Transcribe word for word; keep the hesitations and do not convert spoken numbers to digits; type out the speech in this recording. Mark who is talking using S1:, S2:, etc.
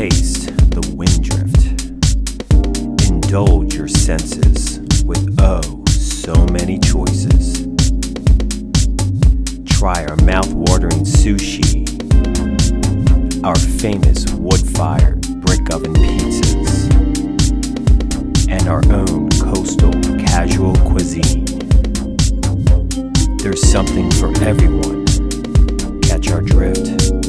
S1: Taste the Windrift. Indulge your senses with oh so many choices. Try our mouth-watering sushi, our famous wood-fired brick oven pizzas, and our own coastal casual cuisine. There's something for everyone. Catch our drift.